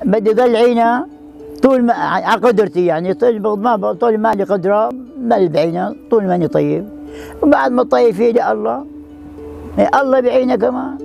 بدي قلعينا طول ما على قدرتي، يعني طول ما لي قدره ما بعينه، طول ما اني طيب. وبعد ما طيب في ايدي الله، الله بعينه كمان.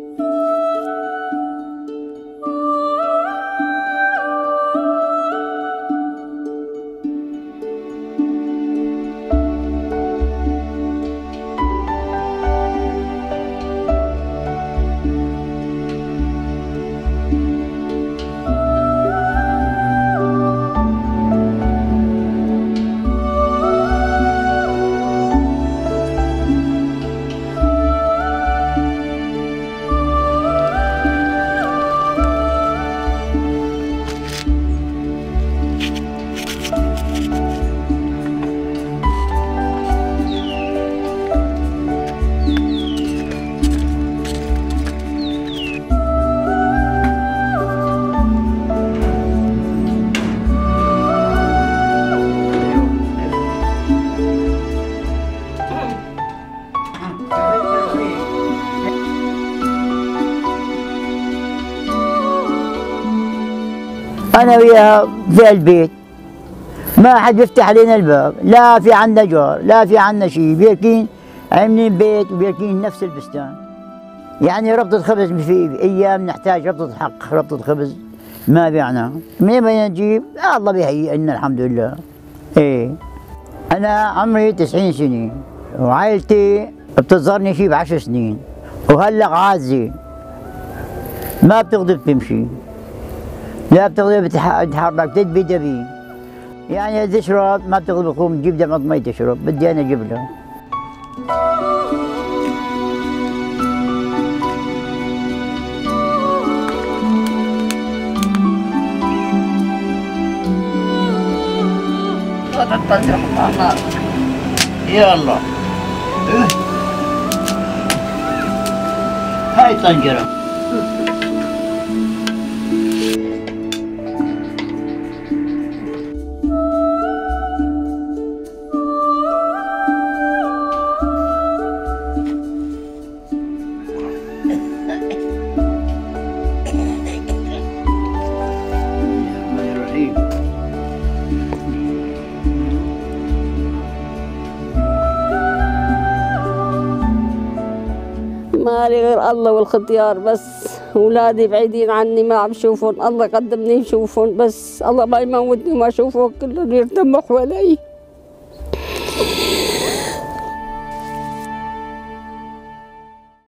أنا وياها في البيت ما حد بيفتح علينا الباب، لا في عنا جار لا في عنا شيء، بيركين عاملين بيت وبيركين نفس البستان. يعني ربطة خبز في أيام نحتاج ربطة حق، ربطة خبز ما بيعنا، منين بدنا نجيب؟ الله بيهيئ لنا الحمد لله. إيه أنا عمري 90 سنة وعائلتي بتظهرني شيء ب10 سنين، وهلق عازة ما بتقدر تمشي، لا بتقدر تتحرك، تدبي دبي، يعني تشرب ما بتقدر تقوم تجيب دمعة مي تشرب، بدي أنا أجيب لها. يلا هاي طنجرة. ما لي غير الله والختيار بس. اولادي بعيدين عني ما عم شوفهم، الله قدمني نشوفهم بس، الله ما يموتني وما اشوفهم كلهم يرتموا حوالي.